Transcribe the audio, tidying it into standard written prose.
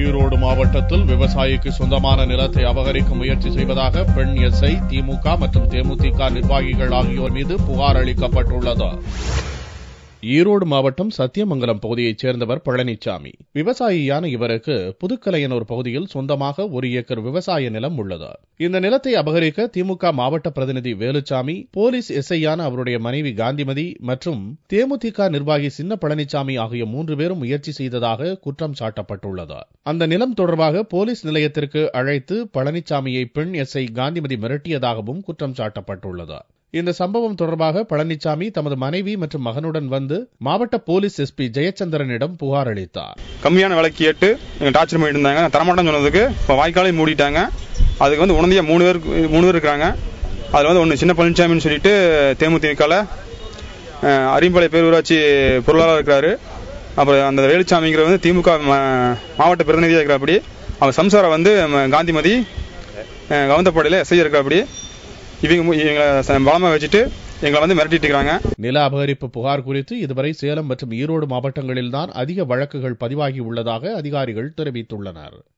ஈரோடு மாவட்டத்தில் விவசாயிக்கு சொந்தமான நிலத்தை அபகரிக்க முயற்சி செய்வதாக பெண் எஸ்ஐ, திமுக மற்றும் தேமுதிக நிர்வாகிகள் ஆகியோர் மீது புகார் அளிக்கப்பட்டுள்ளது. ஈரோடு மாவட்டம் சத்தியமங்கலம் பகுதியைச் சேர்ந்தவர் பழனிசாமி. விவசாயியான இவருக்கு புதுக்கலையனூர் பகுதியில் சொந்தமாக 1 ஏக்கர் விவசாய நிலம் உள்ளது. இந்த நிலத்தை அபகரிக்க திமுக மாவட்ட பிரதிநிதி வேலுச்சாமி, போலீஸ் எஸ்ஐயான அவருடைய மனைவி காந்திமதி மற்றும் தேமுதிக நிர்வாகி சின்ன பழனிசாமி ஆகிய 3 பேரும் முயற்சி செய்ததாக குற்றம் சாட்டப்பட்டுள்ளது. அந்த நிலம் தொடர்பாக போலீஸ் நிலையத்திற்கு அழைத்து பழனிசாமியை பெண் எஸ்ஐ காந்திமதி மிரட்டியதாகவும் குற்றம் சாட்டப்பட்டுள்ளது. இந்த சம்பவம் தொடர்பாக பழனிசாமி தமது மனைவி மற்றும் மகனுடன் வந்து மாவட்ட போலீஸ் எஸ்பி ஜெயச்சந்திரனிடம் புகார் அளித்தார். கம்மியான விலைக்கு கேட்டு டார்ச்சர் பண்ணிட்டு இருந்தாங்க. தரமாட்டேன்னு சொன்னதுக்கு இப்போ வாய்க்காலையும் மூடிட்டாங்க. அதுக்கு உடனடியா 3 பேர் இருக்காங்க. அதுல ஒன்று சின்ன பழனிசாமின்னு சொல்லிட்டு தேமுதிகல அரியம்பாளைய பேரூராட்சி பொருளாளர் இருக்கிறாரு. அப்புறம் அந்த வேலுச்சாமிங்கிற திமுக மாவட்ட பிரதிநிதியாக இருக்கிறாப்படி. அவர் சம்சாரம் காந்திமதி கவுந்தப்பாடியில் எஸ்ஐ இருக்கிறாப்படி. இவங்களை பலமா வச்சுட்டு எங்களை மிரட்டிட்டு இருக்காங்க. நில அபகரிப்பு புகார் குறித்து இதுவரை சேலம் மற்றும் ஈரோடு மாவட்டங்களில்தான் அதிக வழக்குகள் பதிவாகி உள்ளதாக அதிகாரிகள் தெரிவித்துள்ளனர்.